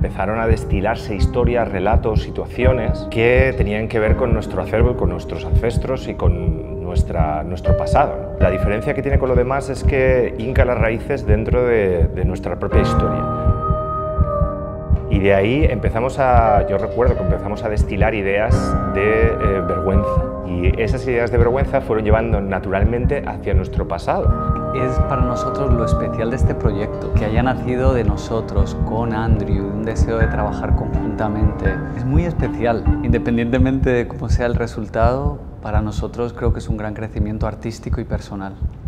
empezaron a destilarse historias, relatos, situaciones que tenían que ver con nuestro acervo, con nuestros ancestros y con nuestro pasado, ¿no? La diferencia que tiene con lo demás es que hinca las raíces dentro de nuestra propia historia. Y de ahí yo recuerdo que empezamos a destilar ideas de vergüenza. Y esas ideas de vergüenza fueron llevando naturalmente hacia nuestro pasado. Es para nosotros lo especial de este proyecto, que haya nacido de nosotros, con Andrew, un deseo de trabajar conjuntamente. Es muy especial, independientemente de cómo sea el resultado, para nosotros creo que es un gran crecimiento artístico y personal.